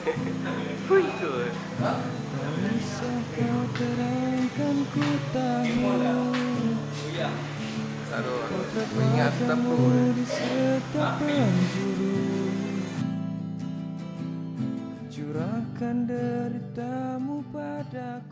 Wih, tuh. Tak usah kau terangkan ku tahu. Aduh, Potret mengingat wajahmu dapur. di setiap penjuru. Curahkan deritamu padaku.